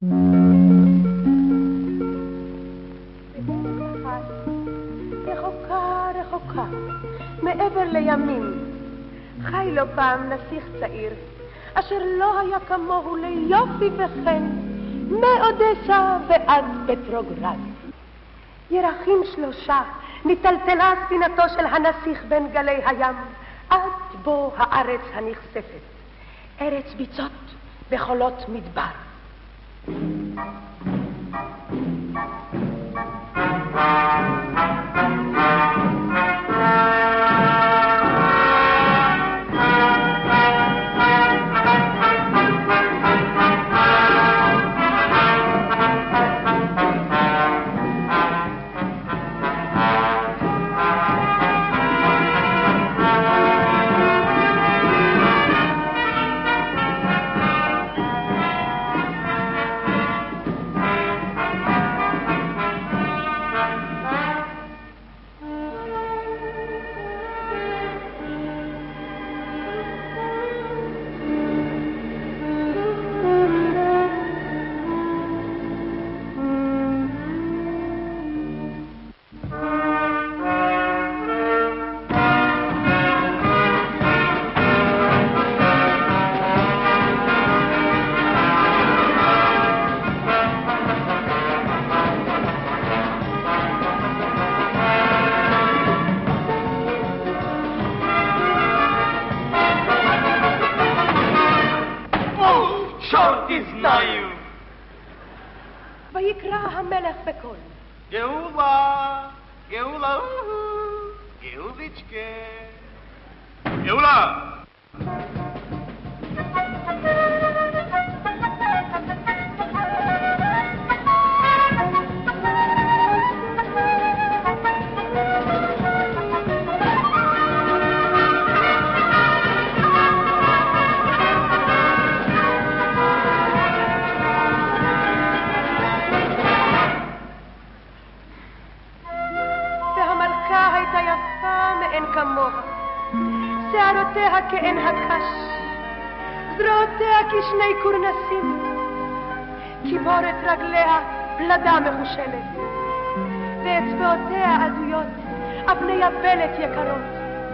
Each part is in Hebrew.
רחוקה, רחוקה, מעבר לימים, חי לו פעם נסיך צעיר, אשר לא היה כמוהו ליופי וחן, מאודסה ועד פטרוגרד. ירחים 3 נטלטלה ספינתו של הנסיך בין גלי הים, עד בו הארץ הנכספת, ארץ ביצות בחולות מדבר. ויקרא המלך בקול, גאולה, גאולה, גאוליצ'קה, גאולה! שערותיה כעין הקש, זרועותיה כשני קורנסים, כיבורת רגליה פלדה מחושלת, ואצבעותיה עדויות אבני יבלת יקרות.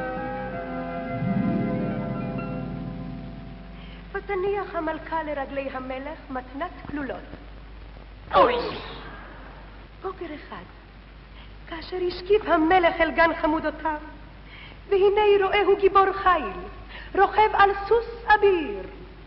ותניח המלכה לרגלי המלך מתנת כלולות. אוי! בוקר אחד, כאשר השקיף המלך אל גן חמודותיו, והנה רואהו גיבור חיל, רוכב על סוס אביר.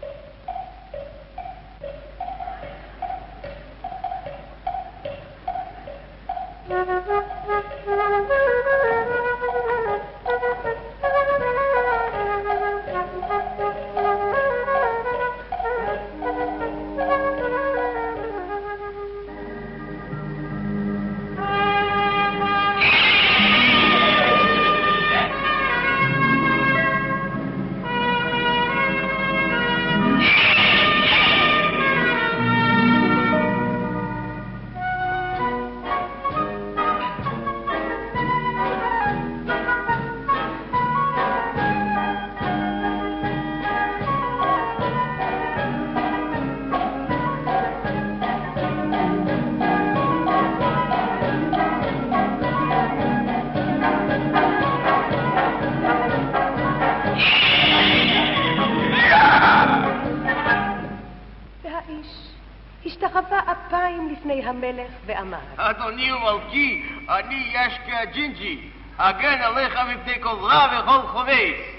השתחווה אפיים לפני המלך ואמר, אדוני ומלכי, אני ישקה ג'ינג'י, אגן עליך מפני כל רע וכל חובס.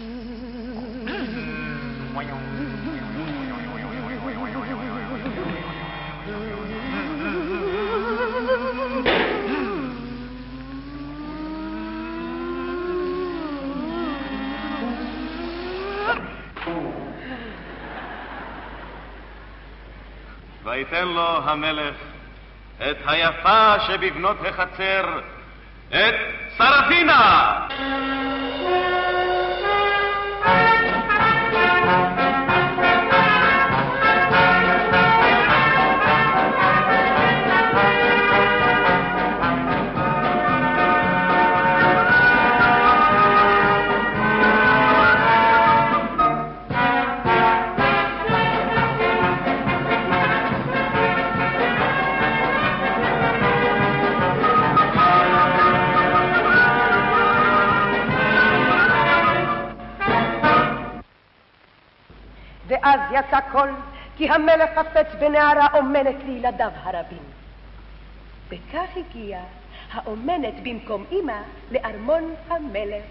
ויתן לו המלך את היפה שבבנות החצר, את סרפינה. ואז יצא קול, כי המלך חפץ בנערה אומנת לילדיו הרבים. וכך הגיעה האומנת במקום אמא לארמון המלך.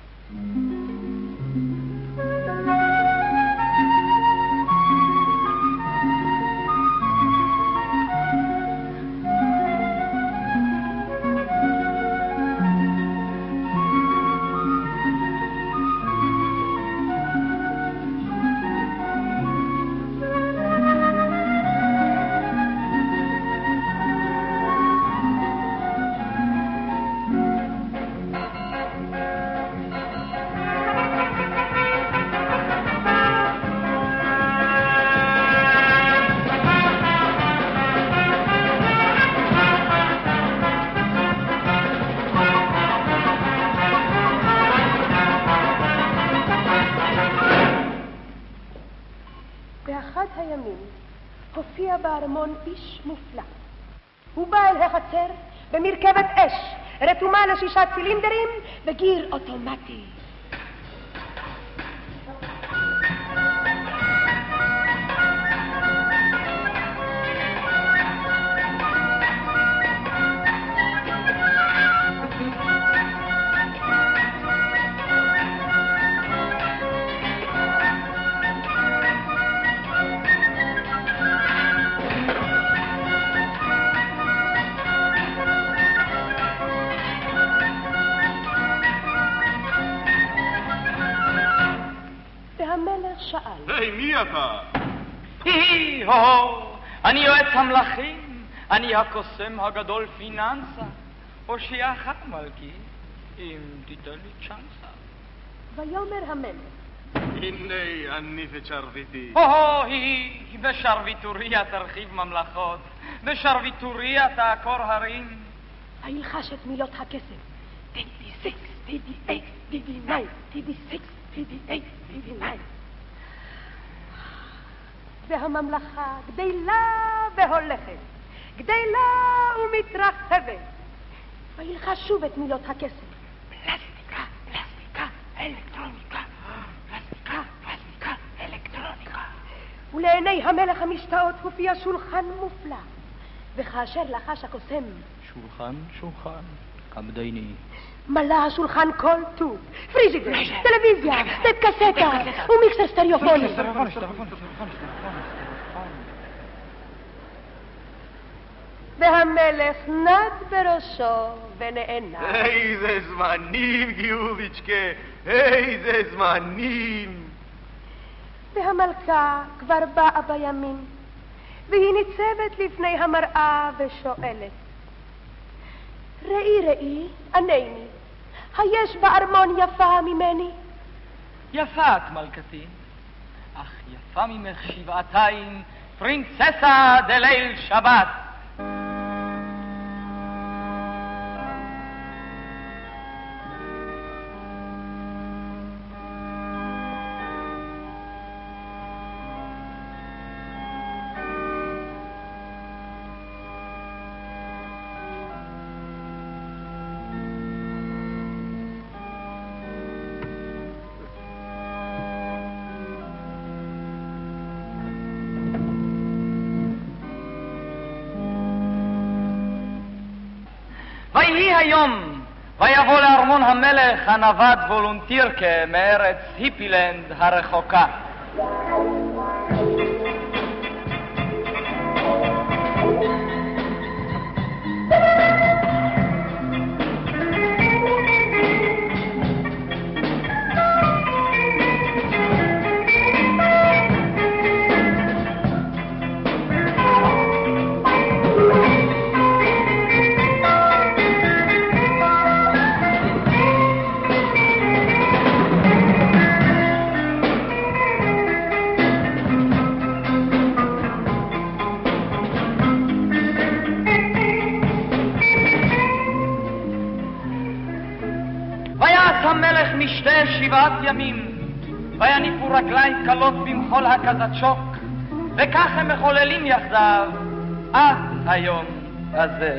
באחד הימים הופיע בארמון איש מופלא. הוא בא אל החצר במרכבת אש, רתומה ל6 צילינדרים וגיר אוטומטי. והמלך שאל, היי, מי אתה? אני יועץ המלכים, אני הקוסם הגדול פיננסה. הושיע אחת מלכי, אם תיתן לי צ'אנסה. ויאמר המלך, הנה עניף את שרביטי. היא בשרביטוריה תרחיב ממלכות, בשרביטוריה תעקור הרים. וילחש את מילות הכסף, TD6, TD8, TD9, TD6, TD8, TD9. והממלכה גדלה והולכת, גדלה ומתרחבת. וילחש שוב את מילות הכסף, פלסטיקה, פלסטיקה, אלקטרוניקה, פלסטיקה, פלסטיקה, אלקטרוניקה. ולעיני המלך המשתאות הופיע שולחן מופלא. וכאשר לחש הקוסם, שולחן, כבדני. מלא השולחן כל טוב, פריג'ידר, טלוויזיה, טייפ קסטה ומיקסר סטריאופוני. והמלך נד בראשו ונענה. איזה זמנים, גיוביצ'קה, איזה זמנים. והמלכה כבר באה בימים, והיא ניצבת לפני המראה ושואלת, ראי, ענני, היש בארמון יפה ממני? יפה את מלכתי, אך יפה ממך שבעתיים, פרינצסה דליל שבת. ויהי היום, ויבוא לארמון המלך הנווד וולונטירקה מארץ היפילנד הרחוקה. המלך משתה 7 ימים, ויניפו רגליים קלות במחול הקזצ'וק, וכך הם מחוללים יחדיו עד היום הזה.